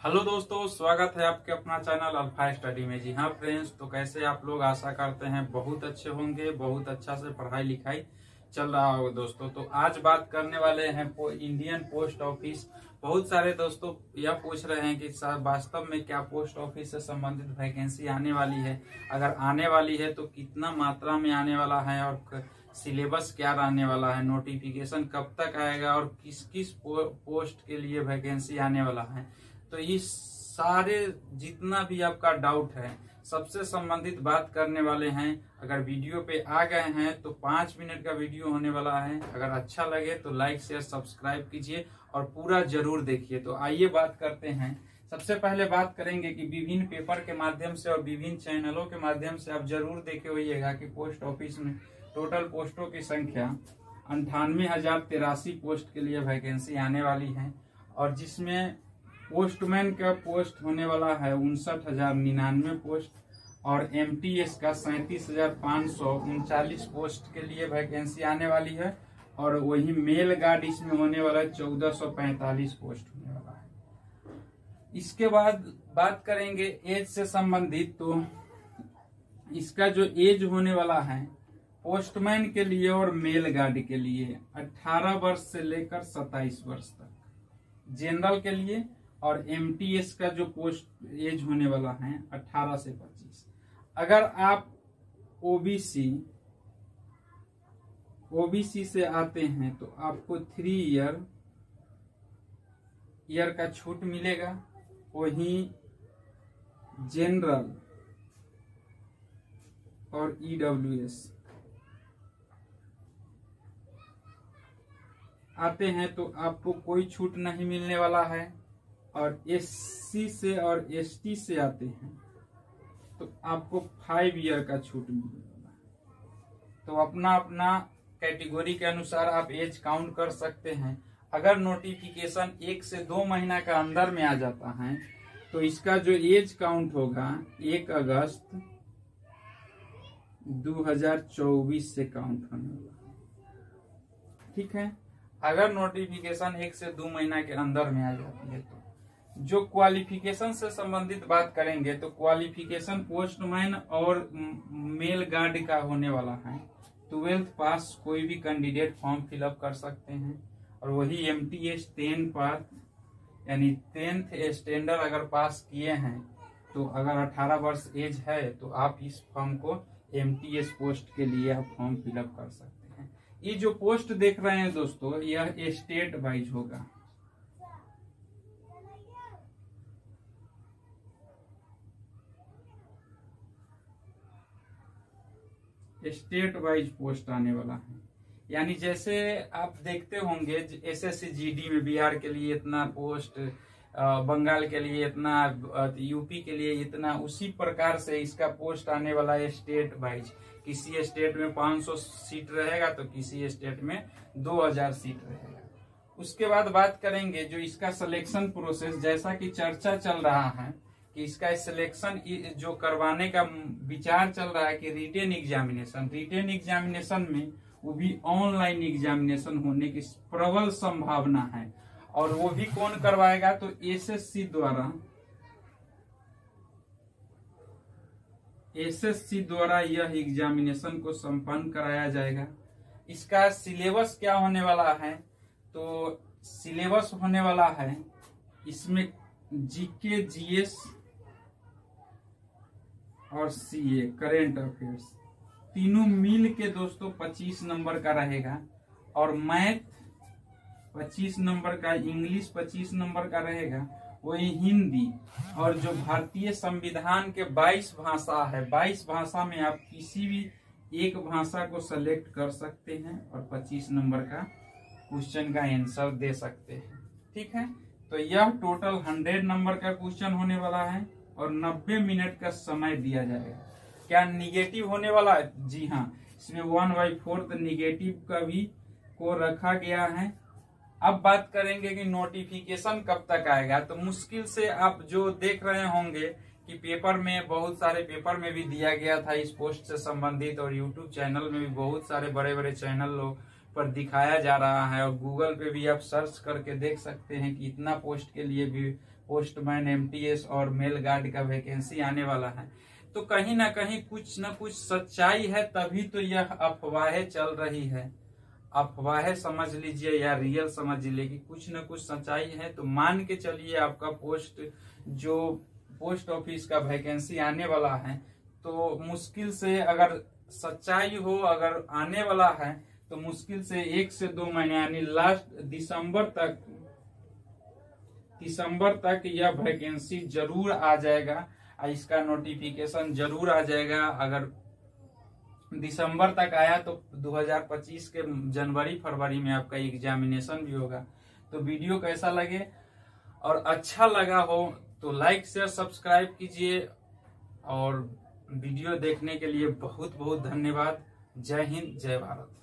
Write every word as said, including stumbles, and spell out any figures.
Hello दोस्तों, स्वागत है आपके अपना चैनल अल्फा स्टडी में। जी हाँ फ्रेंड्स, तो कैसे आप लोग, आशा करते हैं बहुत अच्छे होंगे, बहुत अच्छा से पढ़ाई लिखाई चल रहा होगा दोस्तों। तो आज बात करने वाले हैं पो, इंडियन पोस्ट ऑफिस। बहुत सारे दोस्तों यह पूछ रहे हैं कि वास्तव में क्या पोस्ट ऑफिस से संबंधित वैकेंसी आने वाली है, अगर आने वाली है तो कितना मात्रा में आने वाला है, और सिलेबस क्या रहने वाला है, नोटिफिकेशन कब तक आएगा, और किस किस पो, पोस्ट के लिए वैकेंसी आने वाला है। तो इस सारे जितना भी आपका डाउट है सबसे संबंधित बात करने वाले हैं। अगर वीडियो पे आ गए हैं तो पांच मिनट का वीडियो होने वाला है। अगर अच्छा लगे तो लाइक शेयर सब्सक्राइब कीजिए और पूरा जरूर देखिए। तो आइए बात करते हैं। सबसे पहले बात करेंगे कि विभिन्न पेपर के माध्यम से और विभिन्न चैनलों के माध्यम से आप जरूर देखे होइएगा कि पोस्ट ऑफिस में टोटल पोस्टों की संख्या अंठानवे हजार तिरासी पोस्ट के लिए वैकेंसी आने वाली है, और जिसमें पोस्टमैन का पोस्ट होने वाला है उनसठ हजार निन्यानवे पोस्ट, और एमटीएस का सैंतीस हजार पाँच सौ उनचालीस पोस्ट के लिए वैकेंसी आने वाली है, और वही मेल गार्ड इसमें होने वाला है चौदह सौ पैंतालीस पोस्ट होने वाला है। इसके बाद बात करेंगे एज से संबंधित। तो इसका जो एज होने वाला है पोस्टमैन के लिए और मेल गार्ड के लिए अठारह वर्ष से लेकर सत्ताईस वर्ष तक, जनरल के लिए और एमटीएस का जो पोस्ट एज होने वाला है अठारह से पच्चीस। अगर आप ओबीसी ओबीसी से आते हैं तो आपको थ्री ईयर ईयर का छूट मिलेगा। वहीं जनरल और ईडब्ल्यूएस आते हैं तो आपको कोई छूट नहीं मिलने वाला है, और एससी से और एसटी से आते हैं तो आपको फाइव ईयर का छूट मिलने वाला है। तो अपना अपना कैटेगरी के अनुसार आप एज काउंट कर सकते हैं। अगर नोटिफिकेशन एक से दो महीना का अंदर में आ जाता है तो इसका जो एज काउंट होगा एक अगस्त दो हजार चौबीस से काउंट होने वाला है। ठीक है, अगर नोटिफिकेशन एक से दो महीना के अंदर में आ जाती है तो जो क्वालिफिकेशन से संबंधित बात करेंगे तो क्वालिफिकेशन पोस्टमैन और मेल गार्ड का होने वाला है ट्वेल्थ पास। कोई भी कैंडिडेट फॉर्म फिलअप कर सकते हैं, और वही एमटीएस टेन पास यानी टेंथ स्टैंडर्ड अगर पास किए हैं तो अगर अठारह वर्ष एज है तो आप इस फॉर्म को एमटीएस पोस्ट के लिए आप फॉर्म फिलअप कर सकते हैं। ये जो पोस्ट देख रहे हैं दोस्तों, यह स्टेट वाइज होगा। स्टेट वाइज पोस्ट आने वाला है। यानी जैसे आप देखते होंगे एसएससी जीडी में बिहार के लिए इतना पोस्ट, बंगाल के लिए इतना, यूपी के लिए इतना, उसी प्रकार से इसका पोस्ट आने वाला है स्टेट वाइज। किसी स्टेट में पाँच सौ सीट रहेगा तो किसी स्टेट में दो हज़ार सीट रहेगा। उसके बाद बात करेंगे जो इसका सिलेक्शन प्रोसेस, जैसा कि चर्चा चल रहा है कि इसका सिलेक्शन जो करवाने का विचार चल रहा है कि रिटेन एग्जामिनेशन रिटेन एग्जामिनेशन में वो भी ऑनलाइन एग्जामिनेशन होने की प्रबल संभावना है। और वो भी कौन करवाएगा तो एसएससी द्वारा एसएससी द्वारा यह एग्जामिनेशन को संपन्न कराया जाएगा। इसका सिलेबस क्या होने वाला है तो सिलेबस होने वाला है इसमें जीके, जीएस और सीए, करेंट अफेयर्स, तीनों मिल के दोस्तों पच्चीस नंबर का रहेगा, और मैथ पच्चीस नंबर का, इंग्लिश पच्चीस नंबर का रहेगा, वही हिंदी, और जो भारतीय संविधान के बाईस भाषा है, बाईस भाषा में आप किसी भी एक भाषा को सेलेक्ट कर सकते हैं और पच्चीस नंबर का क्वेश्चन का आंसर दे सकते हैं। ठीक है, तो यह टोटल हंड्रेड नंबर का क्वेश्चन होने वाला है और नब्बे मिनट का समय दिया जाएगा। क्या निगेटिव होने वाला है? जी हाँ, इसमें वन बाई फोर्थ निगेटिव का भी को रखा गया है। अब बात करेंगे कि नोटिफिकेशन कब तक आएगा। तो मुश्किल से आप जो देख रहे होंगे कि पेपर में, बहुत सारे पेपर में भी दिया गया था इस पोस्ट से संबंधित, और यूट्यूब चैनल में भी बहुत सारे बड़े बड़े चैनल लोग पर दिखाया जा रहा है, और गूगल पे भी आप सर्च करके देख सकते हैं कि इतना पोस्ट के लिए भी पोस्टमैन, एमटीएस और मेल गार्ड का वैकेंसी आने वाला है। तो कहीं ना कहीं कुछ ना कुछ सच्चाई है, तभी तो यह अफवाहें चल रही है। अफवाहें समझ लीजिए या रियल समझ लीजिए कि कुछ न कुछ सच्चाई है। तो मान के चलिए आपका पोस्ट, जो पोस्ट ऑफिस का वैकेंसी आने वाला है, तो मुश्किल से अगर सच्चाई हो, अगर आने वाला है तो मुश्किल से एक से दो महीने यानी लास्ट दिसंबर तक दिसंबर तक यह वैकेंसी जरूर आ जाएगा, इसका नोटिफिकेशन जरूर आ जाएगा। अगर दिसंबर तक आया तो दो हज़ार पच्चीस के जनवरी फरवरी में आपका एग्जामिनेशन भी होगा। तो वीडियो कैसा लगे और अच्छा लगा हो तो लाइक शेयर सब्सक्राइब कीजिए, और वीडियो देखने के लिए बहुत बहुत धन्यवाद। जय हिंद, जय भारत।